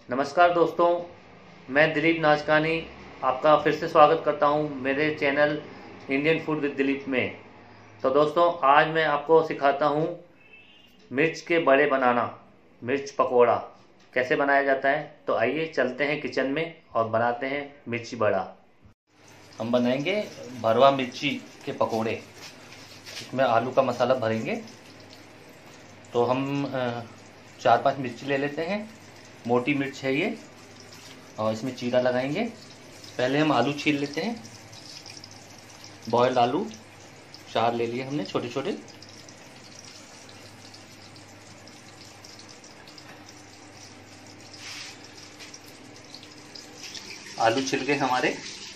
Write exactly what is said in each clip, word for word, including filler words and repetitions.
नमस्कार दोस्तों, मैं दिलीप नाचकानी आपका फिर से स्वागत करता हूं मेरे channel Indian food with Dilip में। तो दोस्तों, आज मैं आपको सिखाता हूं मिर्च के बड़े बनाना, मिर्च पकोड़ा कैसे बनाया जाता है। तो आइए चलते हैं किचन में और बनाते हैं मिर्ची बड़ा। हम बनाएंगे भरवा मिर्ची के पकोड़े। इसमें आलू का मसाला भरेंगे। तो हम चार पांच मिर्ची ले लेते हैं, मोटी मिर्च है ये, और इसमें चीरा लगाएंगे। पहले हम आलू छील लेते हैं, बॉयल्ड आलू चार ले लिए हमने छोटे छोटे। आलू छिल गए हमारे।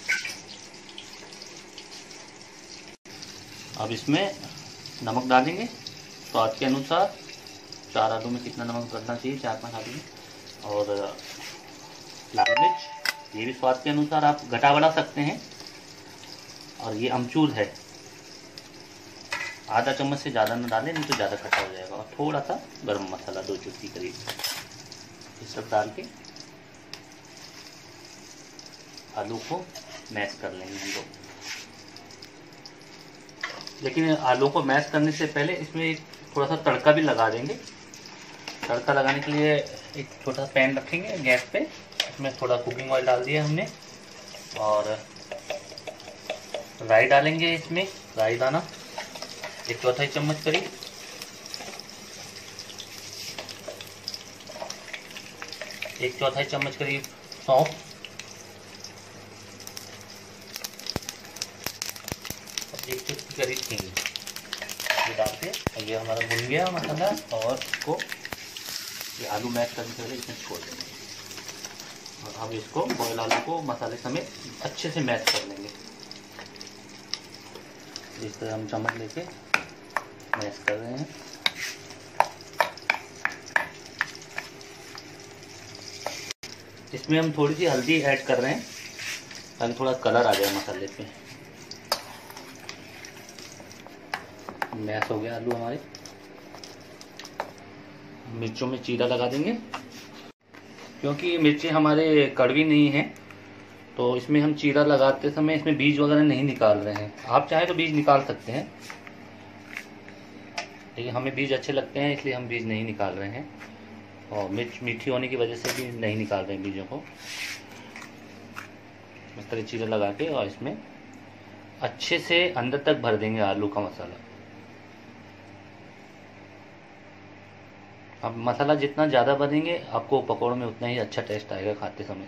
अब इसमें नमक डालेंगे स्वाद के अनुसार। चार आलू में कितना नमक डालना चाहिए, चार पांच आलू में। और लाल मिर्च, ये भी स्वाद के अनुसार, आप घटा बढ़ा सकते हैं। और ये अमचूर है, आधा चम्मच से ज़्यादा ना डालें, नहीं तो ज़्यादा खट्टा हो जाएगा। और थोड़ा सा गरम मसाला दो चुटकी करीब, ये सब डाल के आलू को मैश कर लेंगे हम लोग। लेकिन आलू को मैश करने से पहले इसमें एक थोड़ा सा तड़का भी लगा देंगे। तड़का लगाने के लिए एक छोटा पैन रखेंगे गैस पे, इसमें थोड़ा कुकिंग ऑयल डाल दिया हमने। और राई डालेंगे इसमें, राई दाना एक चौथाई चम्मच करीब। एक चौथाई चम्मच करीब सौंफ। एक चुटकी करीब हींग, ये डालते हैं। ये हमारा भुन गया मसाला, और इसको ये आलू मैश करने के लिए इसमें छोड़ देंगे। और हम इसको बॉयल आलू को मसाले समेत अच्छे से मैश कर लेंगे। इस तरह हम चम्मच लेके मैश कर रहे हैं। इसमें हम थोड़ी सी हल्दी ऐड कर रहे हैं ताकि थोड़ा कलर आ जाए मसाले पे। मैश हो गया आलू हमारे। मिर्चों में चीरा लगा देंगे, क्योंकि मिर्ची हमारे कड़वी नहीं है, तो इसमें हम चीरा लगाते समय इसमें बीज वगैरह नहीं निकाल रहे हैं। आप चाहे तो बीज निकाल सकते हैं, लेकिन हमें बीज अच्छे लगते हैं इसलिए हम बीज नहीं निकाल रहे हैं। और मिर्च मीठी होने की वजह से भी नहीं निकाल रहे हैं बीजों को। इस तरह चीरा लगा के और इसमें अच्छे से अंदर तक भर देंगे आलू का मसाला। अब मसाला जितना ज़्यादा भरेंगे आपको पकौड़ों में उतना ही अच्छा टेस्ट आएगा खाते समय।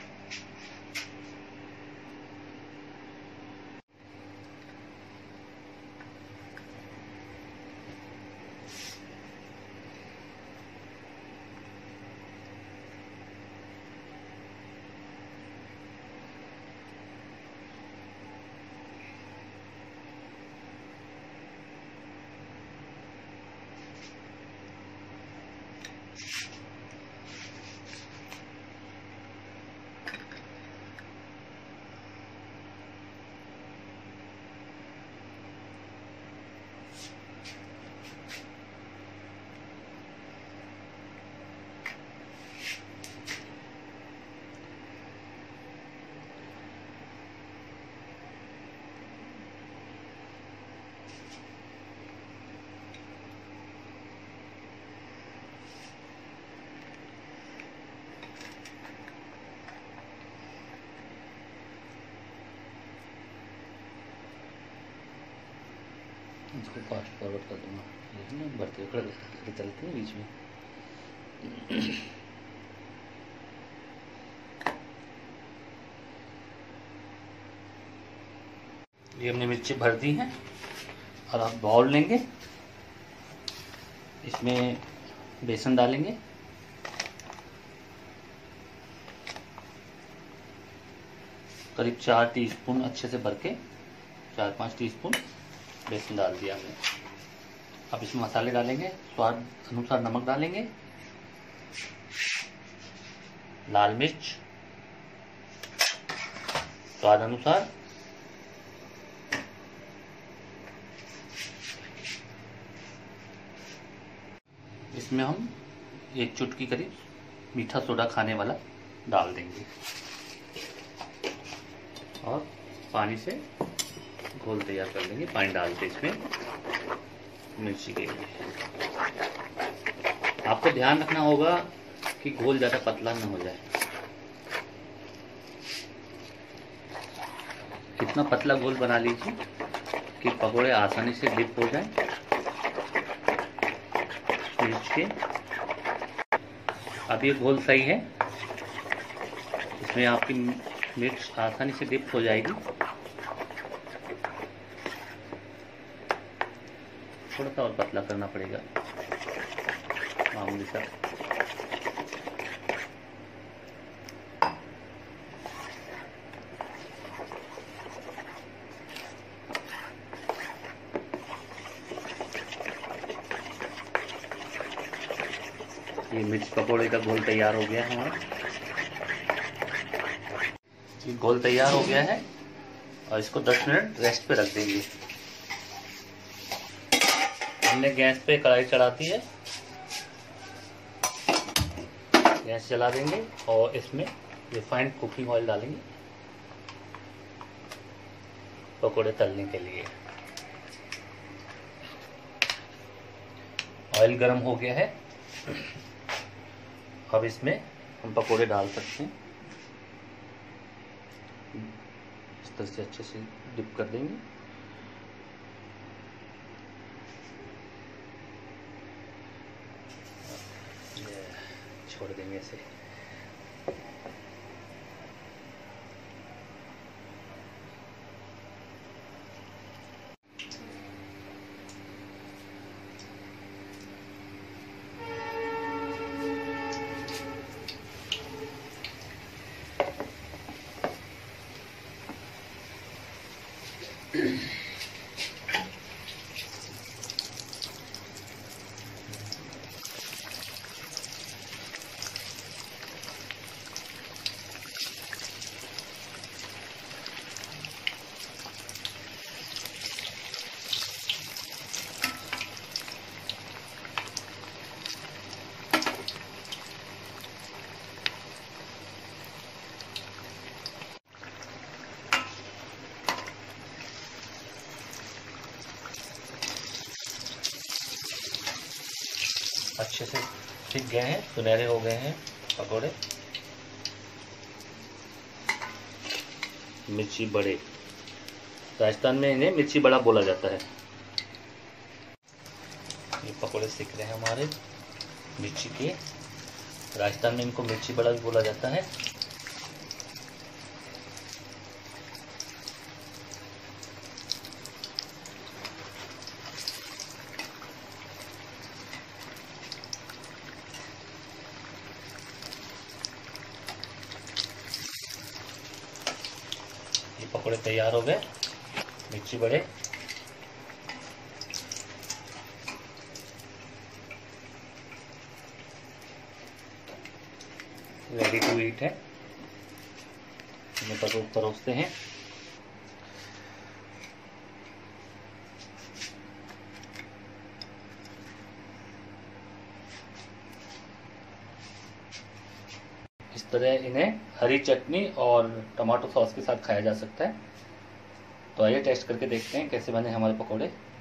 इसको फास्ट फॉरवर्ड कर दूंगा, लेकिन ना बढ़ते हुए चलते हैं बीच में। ये हमने मिर्ची भर दी हैं। और आप बाउल लेंगे, इसमें बेसन डालेंगे, करीब चार टीस्पून अच्छे से भर के, चार पाँच टीस्पून बेसन डाल दिया हमने। अब इसमें मसाले डालेंगे, स्वाद अनुसार नमक डालेंगे, लाल मिर्च स्वाद अनुसार, इसमें हम एक चुटकी करीब मीठा सोडा खाने वाला डाल देंगे और पानी से घोल तैयार कर लेंगे। पानी डाल के इसमें मिर्ची के लिए आपको ध्यान रखना होगा कि घोल ज़्यादा पतला ना हो जाए। कितना पतला घोल बना लीजिए कि पकोड़े आसानी से डिप हो जाए मिर्च के। अब ये घोल सही है, इसमें आपकी मिर्च आसानी से डिप हो जाएगी। थोड़ा सा और पतला करना पड़ेगा मामूली सा। ये मिर्च पकोड़े का घोल तैयार हो गया है हमारा। ये घोल तैयार हो गया है और इसको दस मिनट रेस्ट पे रख देंगे। हमने गैस पे कढ़ाई चढ़ा दी है, गैस जला देंगे और इसमें रिफाइंड कुकिंग ऑयल डालेंगे पकोड़े तलने के लिए। ऑयल गर्म हो गया है, अब इसमें हम पकोड़े डाल सकते हैं। इस तरह से अच्छे से डिप कर देंगे। छोड़ देंगे इसे। अच्छे से सीख गए हैं, सुनहरे हो गए हैं पकोड़े। मिर्ची बड़े, राजस्थान में इन्हें मिर्ची बड़ा बोला जाता है। ये पकोड़े सीख रहे हैं हमारे मिर्ची के। राजस्थान में इनको मिर्ची बड़ा भी बोला जाता है। पकोड़े तैयार हो गए, मिर्ची बड़े। रेडी टू ईट है। इन्हें परोस परोसते हैं। इस तरह इन्हें हरी चटनी और टमाटो सॉस के साथ खाया जा सकता है। तो आइए टेस्ट करके देखते हैं कैसे बने हमारे पकोड़े।